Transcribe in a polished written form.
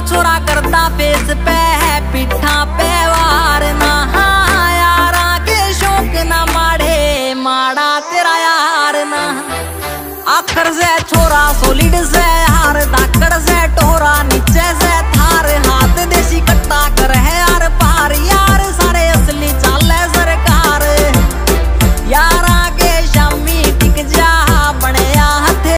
छोरा करता फेस पे है पिठा पे वार ना यारा के शौक ना माड़े माड़ा तेरा यार ना आखर से छोरा सॉलिड से